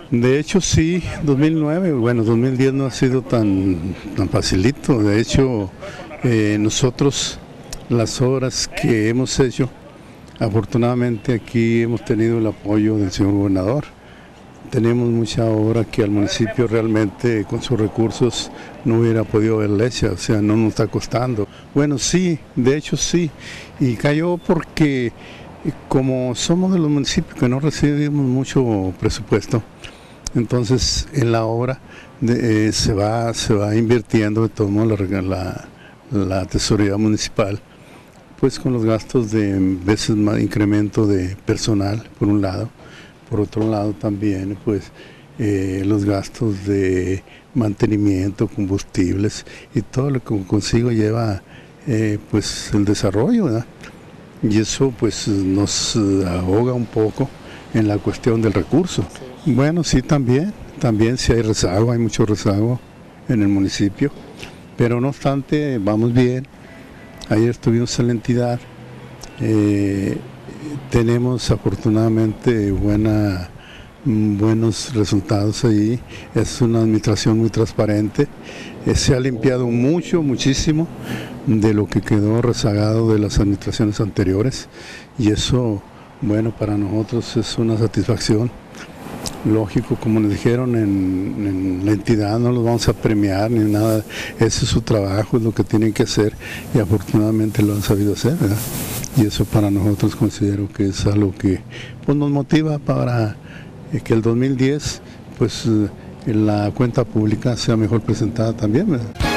De hecho sí, 2009, bueno, 2010 no ha sido tan facilito. De hecho, nosotros las obras que hemos hecho, afortunadamente aquí hemos tenido el apoyo del señor gobernador. Tenemos mucha obra que al municipio realmente con sus recursos no hubiera podido haberla hecha, o sea, no nos está costando. Bueno, sí, de hecho sí, y cayó porque como somos de los municipios que no recibimos mucho presupuesto, entonces en la obra se va invirtiendo de todo modo la tesorería municipal, pues con los gastos de veces más incremento de personal por un lado. Por otro lado también pues los gastos de mantenimiento, combustibles y todo lo que consigo lleva pues el desarrollo, ¿verdad? Y eso pues nos ahoga un poco en la cuestión del recurso. Bueno, sí, también sí hay rezago, hay mucho rezago en el municipio, pero no obstante vamos bien. Ayer estuvimos en la entidad. Tenemos afortunadamente buenos resultados allí. Es una administración muy transparente. Se ha limpiado muchísimo de lo que quedó rezagado de las administraciones anteriores, y eso, bueno, para nosotros es una satisfacción. Lógico, como nos dijeron en la entidad, no los vamos a premiar ni nada, ese es su trabajo, es lo que tienen que hacer, y afortunadamente lo han sabido hacer, ¿verdad? Y eso para nosotros considero que es algo que pues, nos motiva para que el 2010 pues la cuenta pública sea mejor presentada también, ¿verdad?